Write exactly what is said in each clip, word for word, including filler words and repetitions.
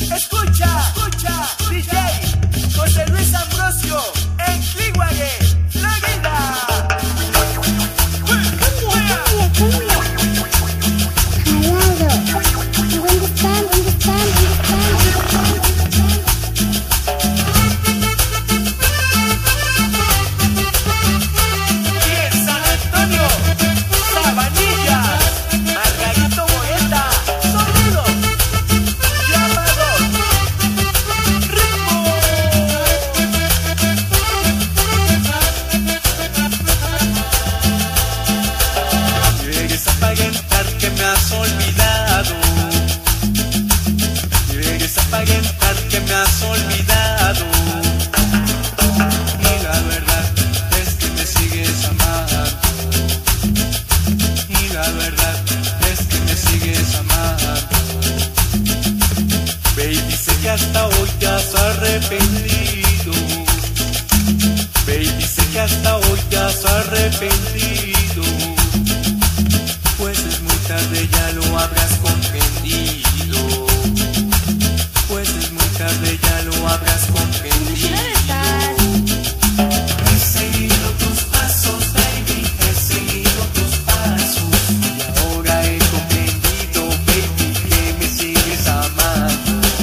Escucha, escucha, D J José Luis Ambrosio en Clearwater, Florida. Hasta hoy te has arrepentido, baby, sé que hasta hoy te has arrepentido, pues es muy tarde, ya lo habrás comprendido, pues es muy tarde, ya lo habrás comprendido. He seguido tus pasos, baby, he seguido tus pasos, y ahora he comprendido, baby, que me sigues amando.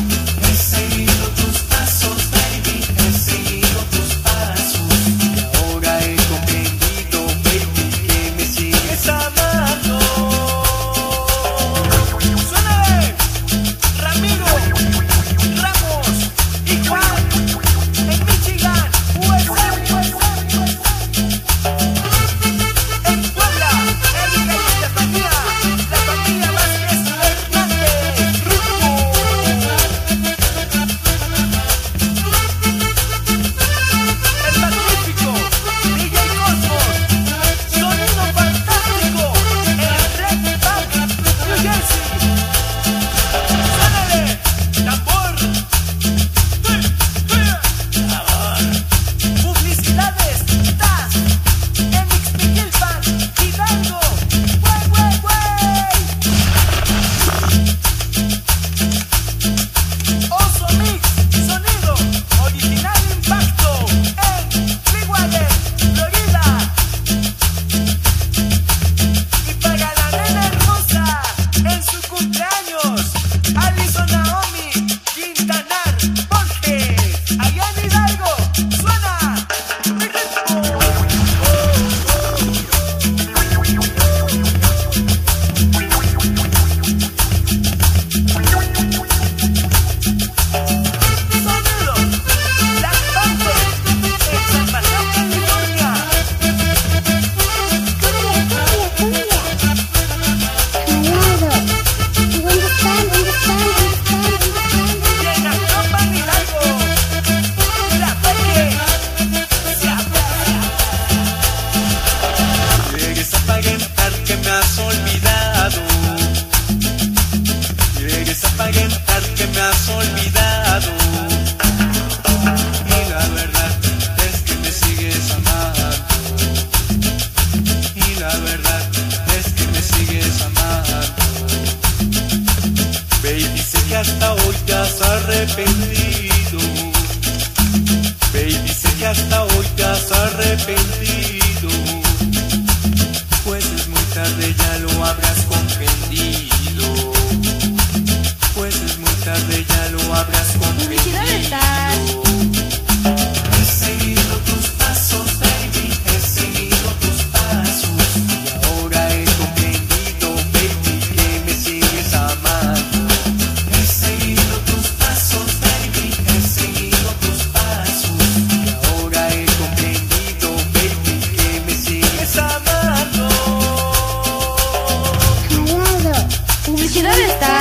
Hasta hoy te has arrepentido, baby, sé que hasta hoy te has arrepentido, pues es muy tarde, ya lo habrás comprendido, pues es muy tarde, ya lo habrás comprendido. He seguido tus pasos, baby, he seguido tus pasos, y ahora he comprendido, baby, que me sigues amando. Publicidad está